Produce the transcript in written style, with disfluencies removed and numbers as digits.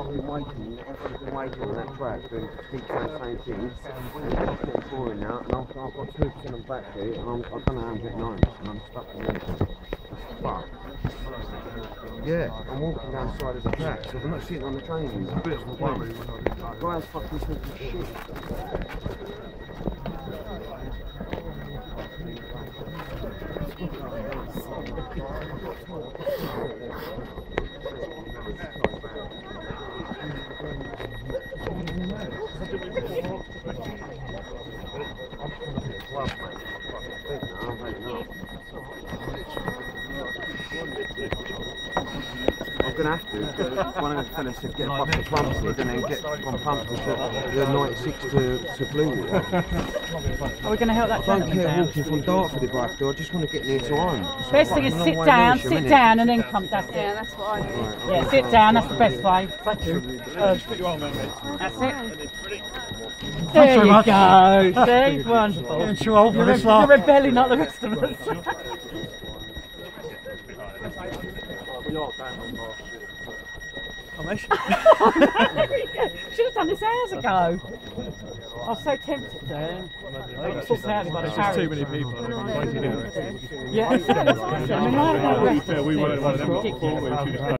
been waiting, everyone's been waiting on that track, doing keep saying the same thing, and it's just getting boring now, and I've got 2% on battery, and I don't know how I'm getting home, and I'm stuck in the middle. That's fucked. Yeah, I'm walking down the side of the track, so I'm not sitting on the train anymore. It's a bit of a worry. Guys fucking talking shit. I'm going to have to, one of the fellas said get a box of Plumstead and then get from Plumstead to the 96 to Bluewater. Are we going to help that I don't gentleman care down? walking from Dartford if I have to, I just want to get near to home. Best thing is sit down and then come, that's it. Yeah, that's what I do. Right, Yeah, sit down, that's the best way. Thank you. That's it. There you go. See, wonderful. Getting too old for this lot. You're rebelling like the rest of us. Should have done this hours ago. I was so tempted to. I thought out by the carriage. Too many people. Yeah, I mean, I had no rest. We weren't one of them.